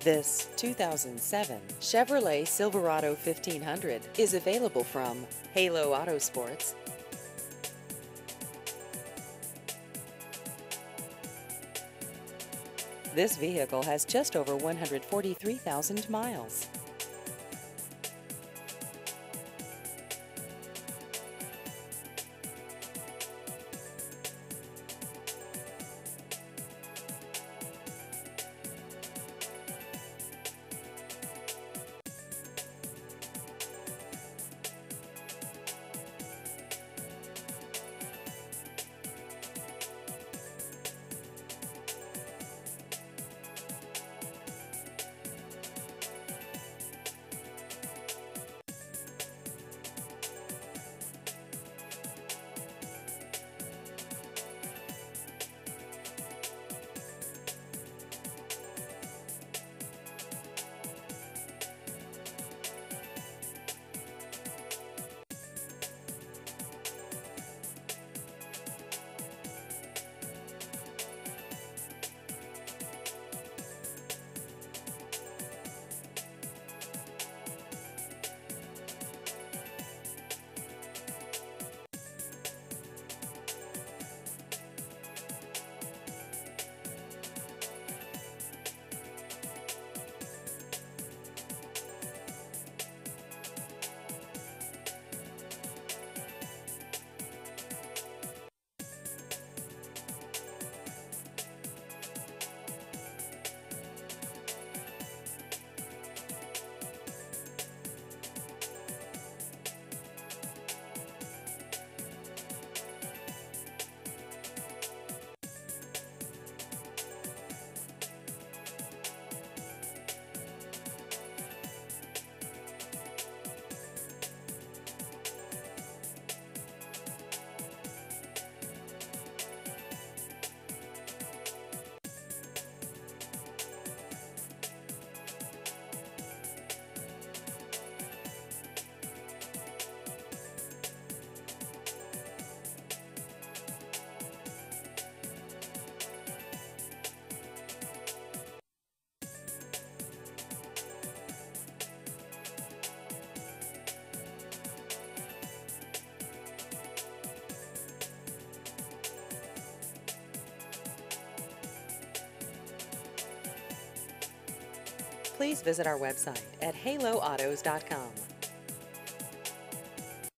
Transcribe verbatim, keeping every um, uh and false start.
This two thousand seven Chevrolet Silverado fifteen hundred is available from Halo Autosports. This vehicle has just over one hundred forty-three thousand miles. Please visit our website at halo autos dot com.